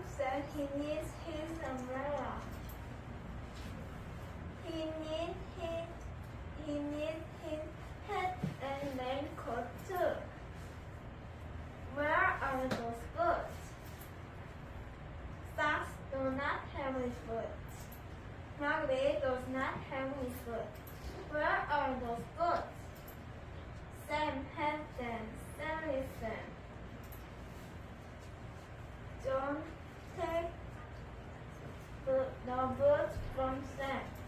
said he needs his umbrella. He needs his hat and raincoat too. Where are those boots? Fox does not have his boots. Mowgli does not have his boots. Where are those boots? Sam has them. Sam is them. Don't take the boots from Sam.